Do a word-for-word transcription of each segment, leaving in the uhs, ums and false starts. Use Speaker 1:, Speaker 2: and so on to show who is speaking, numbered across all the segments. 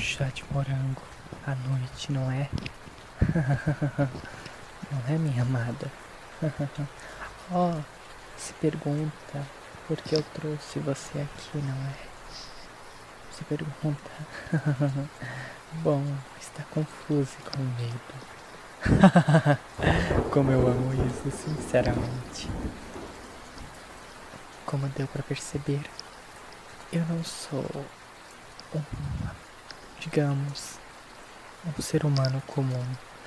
Speaker 1: chá de morango à noite, não é? Não é, minha amada? Oh, se pergunta por que eu trouxe você aqui, não é? Se pergunta. Bom, está confuso e com medo. Como eu amo isso, sinceramente. Como deu pra perceber, eu não sou um, digamos, um ser humano comum.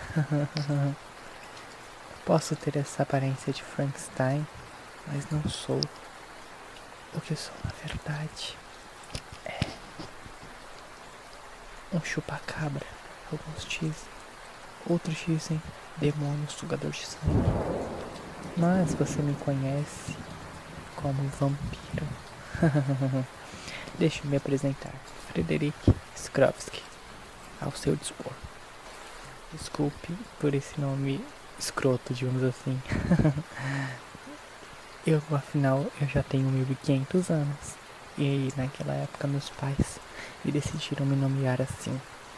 Speaker 1: Posso ter essa aparência de Frankenstein, mas não sou. O que sou, na verdade, é um chupacabra, alguns dizem. Outros dizem demônio sugador de sangue. Mas você me conhece como vampiro. Deixe-me me apresentar. Frederic Skrovsky, ao seu dispor. Desculpe por esse nome escroto, digamos assim. Eu, afinal, eu já tenho mil e quinhentos anos. E naquela época meus pais me decidiram me nomear assim.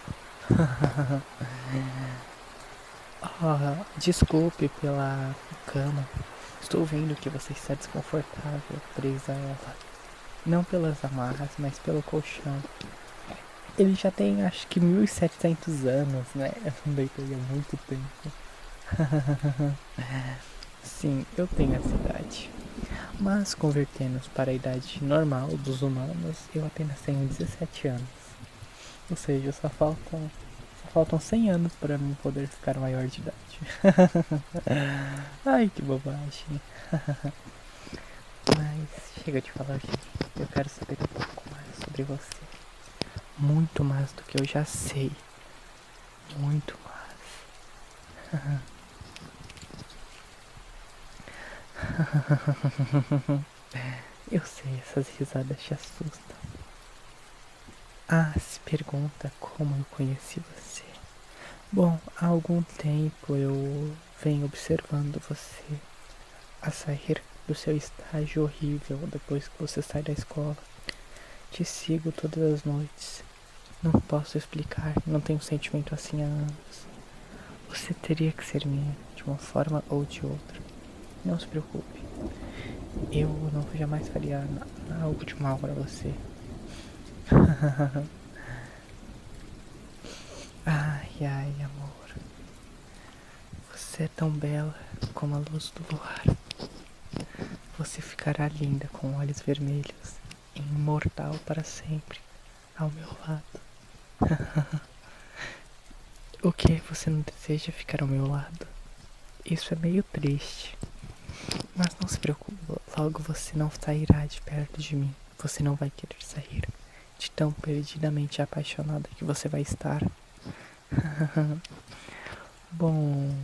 Speaker 1: Oh, desculpe pela cama. Estou vendo que você está desconfortável, presa a ela. Não pelas amarras, mas pelo colchão. Ele já tem, acho que mil e setecentos anos, né? Eu não deitei há muito tempo. Sim, eu tenho essa idade. Mas convertendo-nos para a idade normal dos humanos, eu apenas tenho dezessete anos. Ou seja, só faltam, só faltam cem anos para mim poder ficar maior de idade. Ai, que bobagem. Mas chega de falar de mim. Eu quero saber um pouco mais sobre você. Muito mais do que eu já sei. Muito mais. Eu sei, essas risadas te assustam. Ah, se pergunta como eu conheci você. Bom, há algum tempo eu venho observando você a sair do seu estágio horrível depois que você sai da escola. Te sigo todas as noites. Não posso explicar, não tenho sentimento assim há anos. Você teria que ser minha, de uma forma ou de outra. Não se preocupe. Eu não jamais faria algo de mal pra você. Ai, ai, amor. Você é tão bela como a luz do luar. Você ficará linda com olhos vermelhos, imortal para sempre, ao meu lado. O que? Você não deseja ficar ao meu lado? Isso é meio triste. Mas não se preocupe, logo você não sairá de perto de mim. Você não vai querer sair, de tão perdidamente apaixonada que você vai estar. Bom,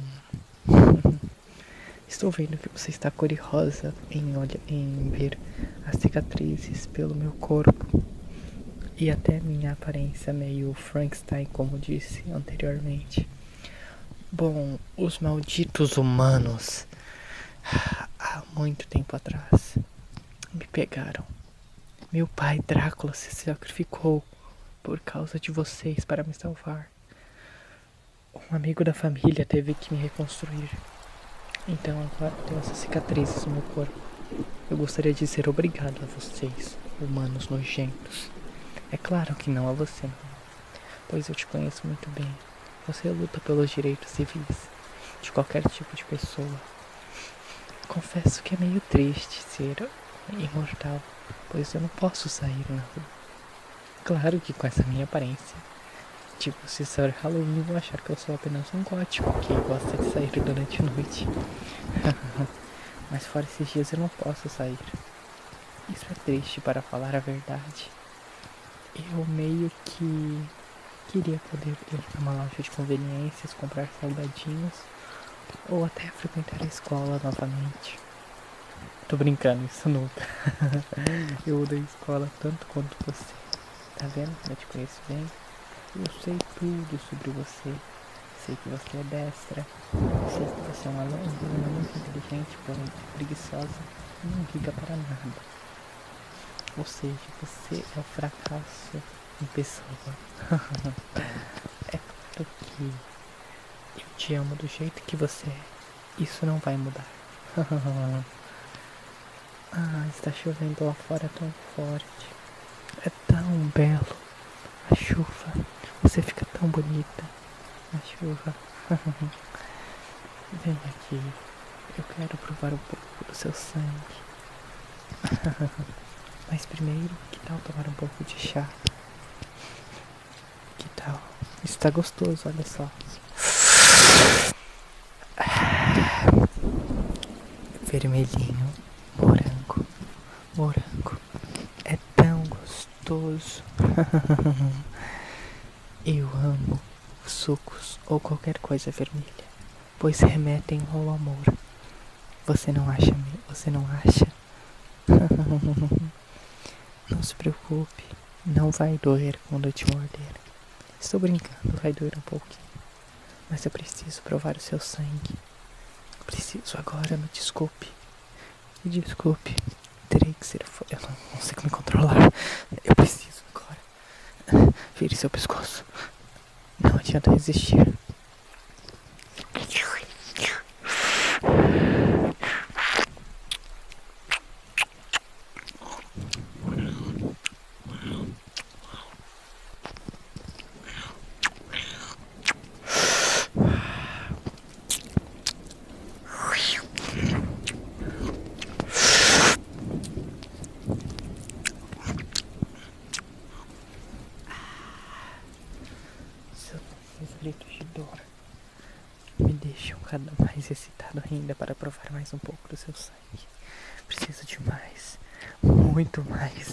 Speaker 1: estou vendo que você está curiosa em, olha, em ver as cicatrizes pelo meu corpo e até minha aparência meio Frankenstein, como disse anteriormente. Bom, os malditos humanos, há muito tempo atrás, me pegaram. Meu pai Drácula se sacrificou por causa de vocês para me salvar. Um amigo da família teve que me reconstruir. Então agora eu tenho essas cicatrizes no meu corpo. Eu gostaria de dizer obrigado a vocês, humanos nojentos. É claro que não a você, não, pois eu te conheço muito bem. Você luta pelos direitos civis de qualquer tipo de pessoa. Confesso que é meio triste ser imortal, pois eu não posso sair na rua. Claro que com essa minha aparência, tipo, se for Halloween, vão achar que eu sou apenas um gótico que gosta de sair durante a noite. Mas fora esses dias eu não posso sair. Isso é triste, para falar a verdade. Eu meio que queria poder ir numa loja de conveniências, comprar salgadinhos, ou até frequentar a escola novamente. Tô brincando, isso nunca. Eu odeio escola tanto quanto você. Tá vendo? Eu te conheço bem. Eu sei tudo sobre você. Sei que você é destra. Sei que você é uma menina muito inteligente, porém preguiçosa e não liga para nada. Ou seja, você é o fracasso em pessoa. É claro que eu te amo do jeito que você é. Isso não vai mudar. Ah, está chovendo lá fora tão forte. É tão belo. A chuva. Você fica tão bonita. A chuva. Vem aqui. Eu quero provar um pouco do seu sangue. Mas primeiro, que tal tomar um pouco de chá? Que tal? Está gostoso, olha só. Vermelhinho, morango, morango. É tão gostoso. Eu amo sucos ou qualquer coisa vermelha, pois remetem ao amor. Você não acha? Você não acha? Não se preocupe, não vai doer quando eu te morder. Estou brincando, vai doer um pouquinho. Mas eu preciso provar o seu sangue. Preciso agora, me desculpe. Me desculpe. Terei que ser... Fo... Eu não consigo me controlar. Eu preciso agora. Vire seu pescoço. Não adianta resistir. Seus gritos de dor me deixam cada mais excitado ainda para provar mais um pouco do seu sangue. Preciso de mais, muito mais.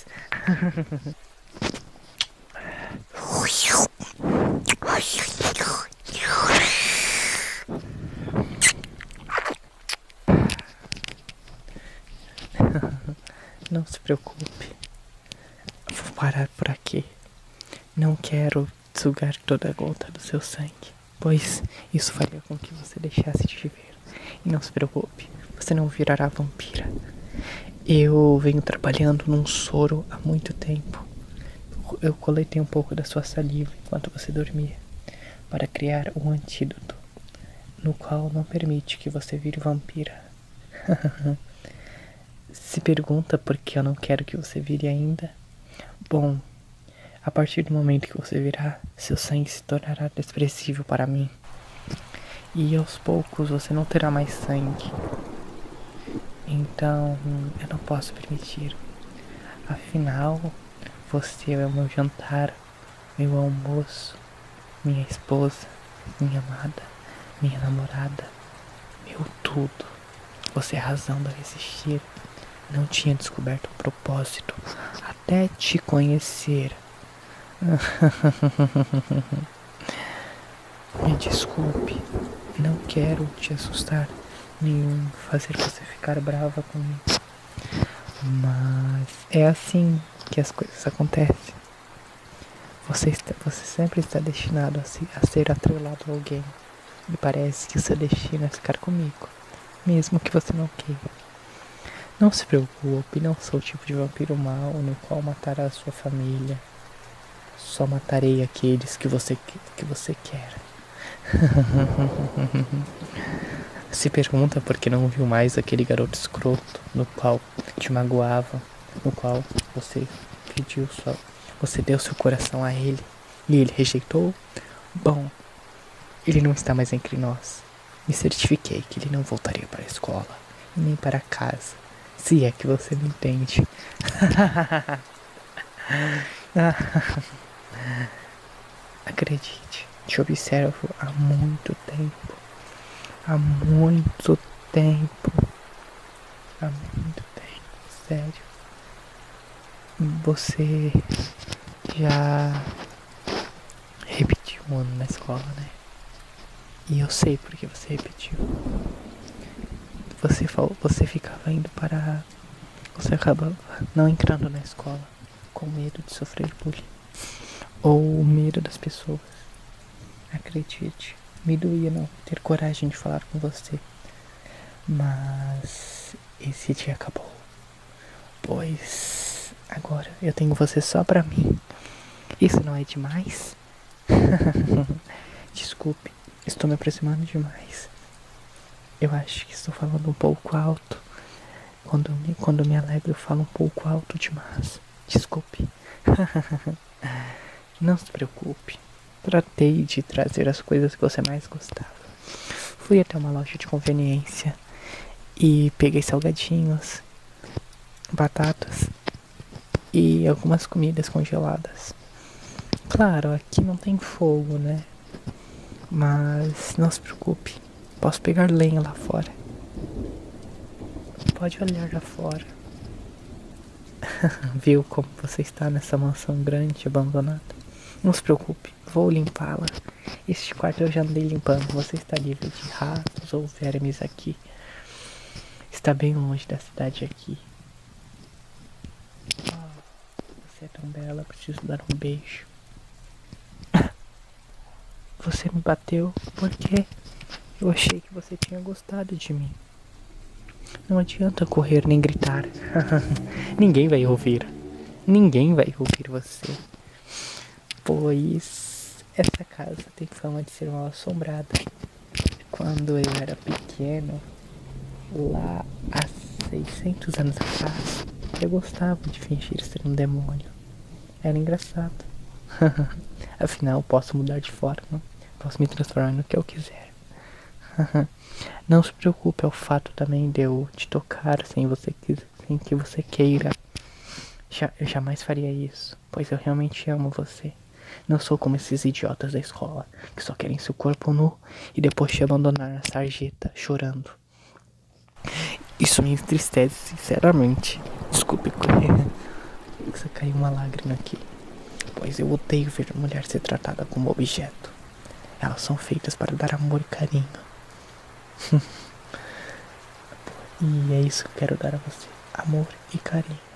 Speaker 1: Não se preocupe. Vou parar por aqui. Não quero sugar toda a gota do seu sangue, pois isso faria com que você deixasse de viver. E não se preocupe, você não virará vampira. Eu venho trabalhando num soro há muito tempo. Eu coletei um pouco da sua saliva enquanto você dormia, para criar um antídoto, no qual não permite que você vire vampira. Se pergunta por que eu não quero que você vire ainda? Bom, a partir do momento que você virar, seu sangue se tornará desprezível para mim. E aos poucos você não terá mais sangue. Então, eu não posso permitir. Afinal, você é o meu jantar, meu almoço, minha esposa, minha amada, minha namorada, meu tudo. Você é a razão de eu existir. Não tinha descoberto o propósito até te conhecer. Me desculpe, não quero te assustar nem fazer você ficar brava comigo, mas é assim que as coisas acontecem. Você, está, você sempre está destinado a, se, a ser atrelado a alguém, e parece que o seu destino é ficar comigo, mesmo que você não queira. Não se preocupe, não sou o tipo de vampiro mau no qual matará a sua família. Só matarei aqueles que você, que você quer. Se pergunta por que não viu mais aquele garoto escroto no qual te magoava, no qual você pediu sua, você deu seu coração a ele e ele rejeitou? Bom, ele não está mais entre nós. Me certifiquei que ele não voltaria para a escola e nem para casa. Se é que você me entende. Acredite, te observo há muito tempo. Há muito tempo. Há muito tempo, sério. Você já repetiu um ano na escola, né? E eu sei porque você repetiu. Você falou, você ficava indo para... Você acabava não entrando na escola com medo de sofrer bullying. Ou medo das pessoas. Acredite, me doía não ter coragem de falar com você. Mas esse dia acabou. Pois agora eu tenho você só pra mim. Isso não é demais? Desculpe, estou me aproximando demais. Eu acho que estou falando um pouco alto. Quando me, quando me alegro, eu falo um pouco alto demais. Desculpe. Não se preocupe. Tratei de trazer as coisas que você mais gostava. Fui até uma loja de conveniência e peguei salgadinhos, batatas e algumas comidas congeladas. Claro, aqui não tem fogo, né? Mas não se preocupe. Posso pegar lenha lá fora. Pode olhar lá fora. Viu como você está nessa mansão grande, abandonada? Não se preocupe, vou limpá-la. Este quarto eu já andei limpando. Você está livre de ratos ou vermes aqui. Está bem longe da cidade aqui. Oh, você é tão bela, preciso dar um beijo. Você me bateu por quê? Eu achei que você tinha gostado de mim. Não adianta correr nem gritar. Ninguém vai ouvir. Ninguém vai ouvir você. Pois essa casa tem fama de ser mal assombrada. Quando eu era pequeno, lá há seiscentos anos atrás, eu gostava de fingir ser um demônio. Era engraçado. Afinal, posso mudar de forma. Posso me transformar no que eu quiser. Não se preocupe, é o fato também de eu te tocar sem você sem que você queira. Já, eu jamais faria isso, pois eu realmente amo você. Não sou como esses idiotas da escola que só querem seu corpo nu e depois te abandonar na sarjeta chorando. Isso me entristece sinceramente. Desculpe, você caiu uma lágrima aqui. Pois eu odeio ver a mulher ser tratada como objeto. Elas são feitas para dar amor e carinho. E é isso que eu quero dar a você. Amor e carinho.